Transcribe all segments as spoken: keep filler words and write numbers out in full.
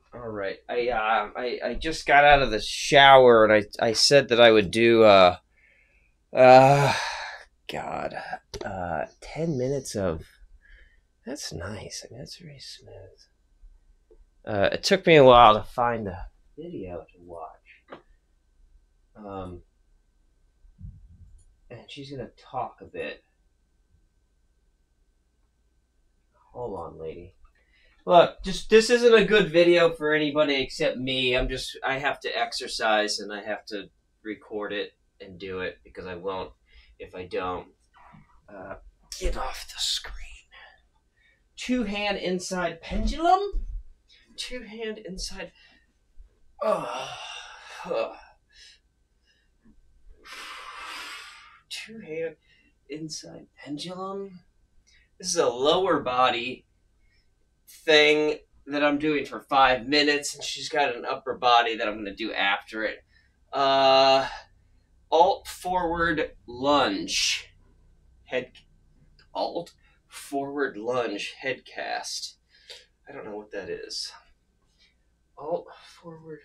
All right. I uh, I I just got out of the shower and I I said that I would do uh uh God uh ten minutes of that's nice. I mean, that's very smooth. Uh, it took me a while to find a video to watch. Um, and she's gonna talk a bit. Hold on, lady. Look, just this isn't a good video for anybody except me. I'm just I have to exercise and I have to record it and do it because I won't if I don't. Uh, get off the screen. Two hand inside pendulum. Two hand inside. Oh, oh. Two hand inside pendulum. This is a lower body thing that I'm doing for five minutes, and she's got an upper body that I'm going to do after it. Uh, alt forward lunge. Head alt forward lunge head cast. I don't know what that is. Alt forward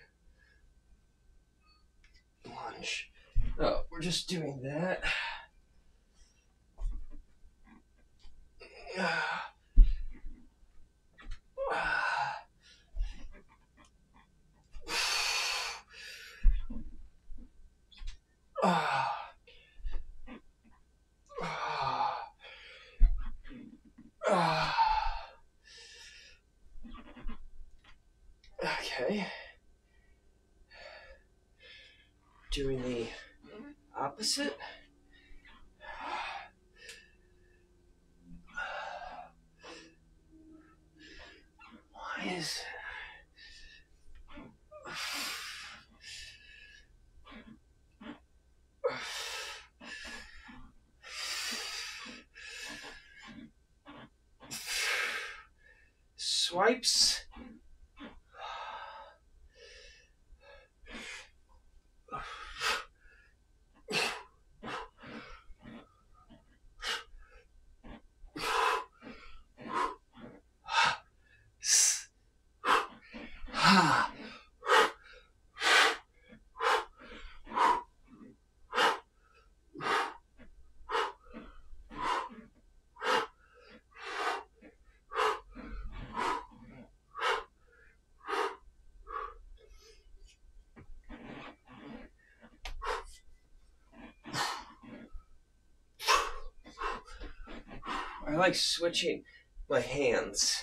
lunge. Oh, we're just doing that. Okay. Doing the opposite. Why is swipes? I like switching my hands.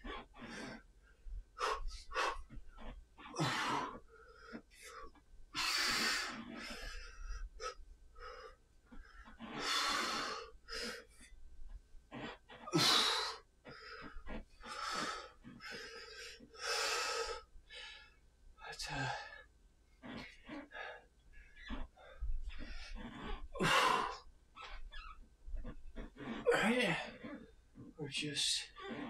But, uh, right? Or just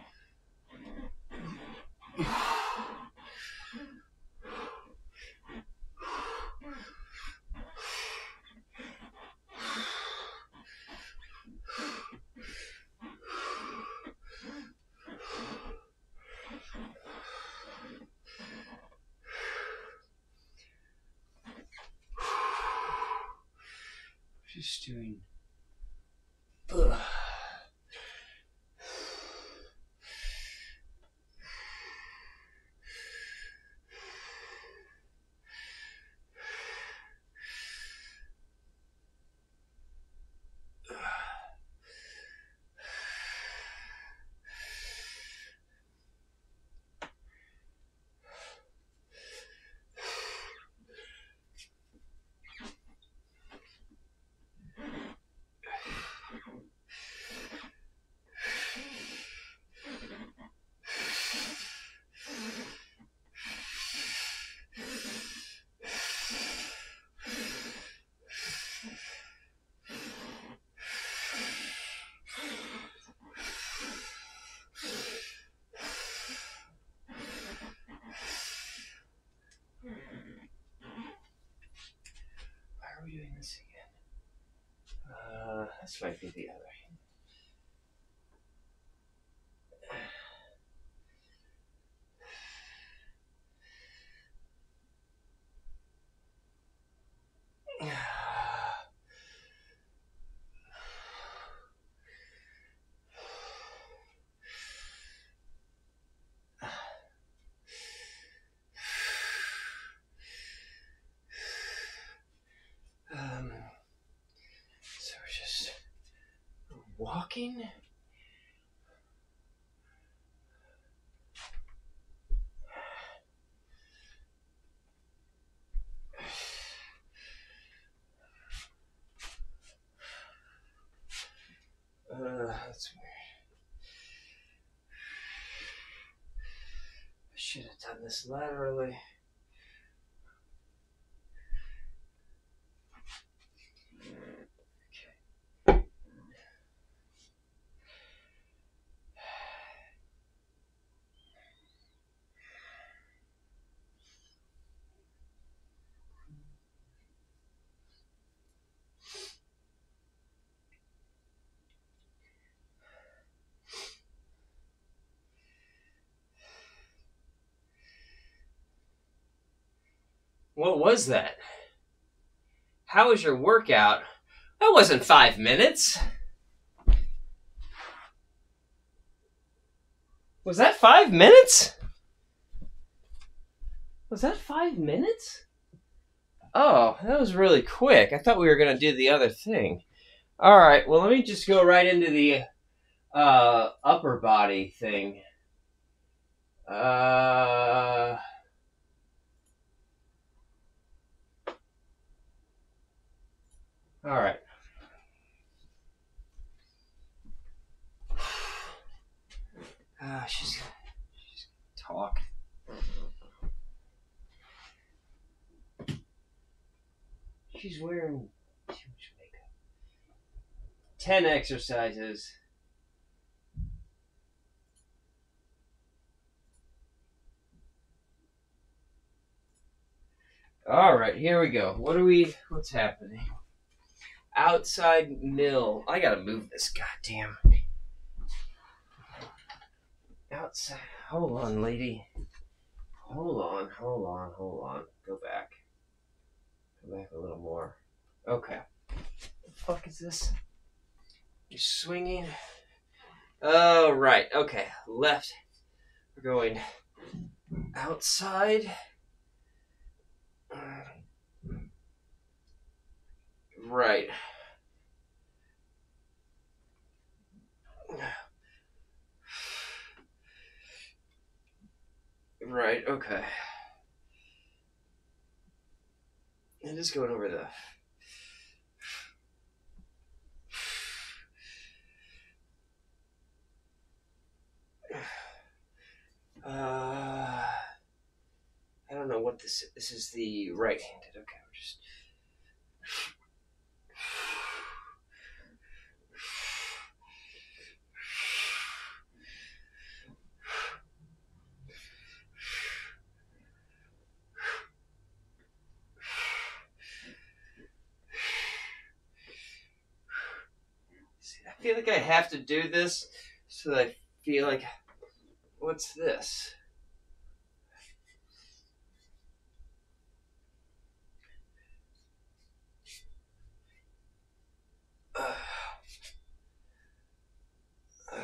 just doing. Ugh. Why are we doing this again? Uh, this might be the other. walking? Uh, that's weird. I should have done this laterally. What was that? How was your workout? That wasn't five minutes. Was that five minutes? Was that five minutes? Oh, that was really quick. I thought we were going to do the other thing. All right, well, let me just go right into the uh, upper body thing. Uh... All right. Ah, she's, she's gonna talk. She's wearing too much makeup. Ten exercises. All right, here we go. What are we? What's happening? Outside mill. I gotta move this goddamn. Outside. Hold on, lady. Hold on, hold on, hold on. Go back. Go back a little more. Okay. What the fuck is this? You're swinging. Oh, right. Okay. Left. We're going outside. Right. Right, okay. And just going over the... Uh, I don't know what this is. This is the right-handed. Okay, we're just... I feel like I have to do this so that I feel like, what's this? Uh, uh,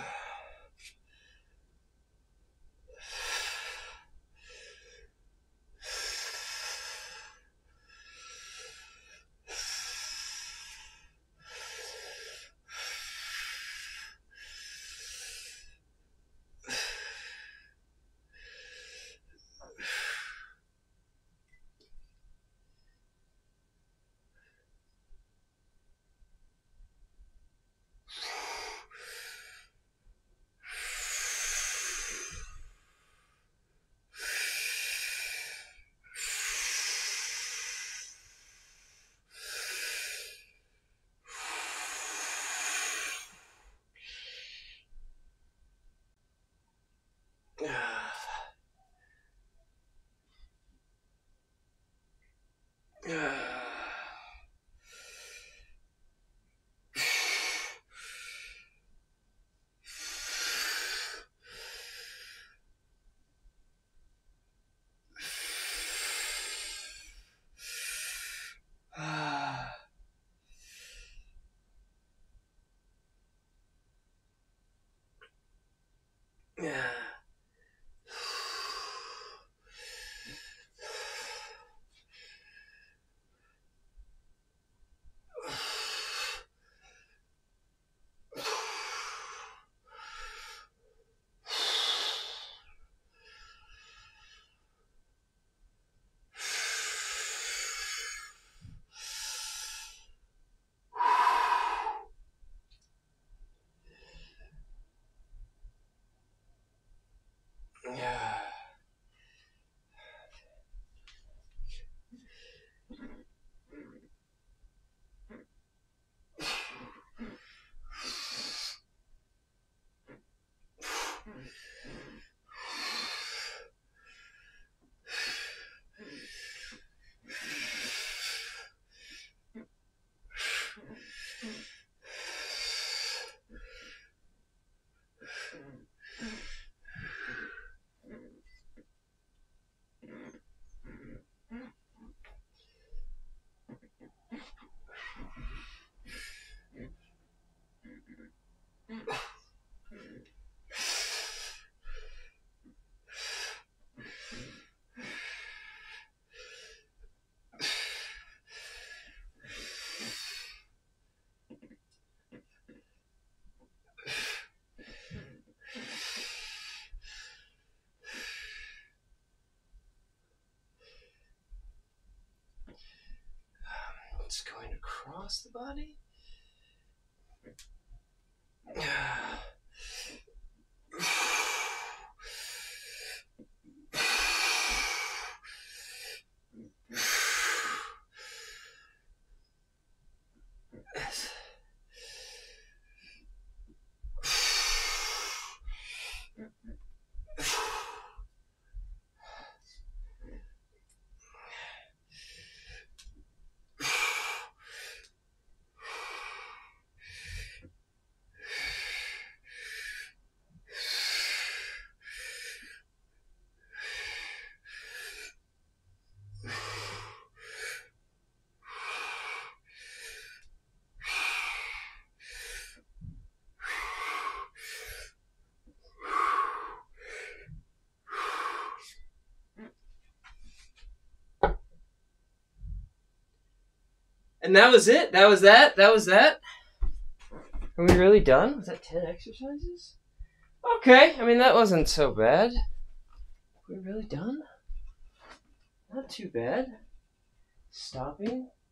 Just going across the body. And that was it. That was that. That was that. Are we really done? Was that ten exercises? Okay. I mean, that wasn't so bad. Are we really done? Not too bad. Stopping.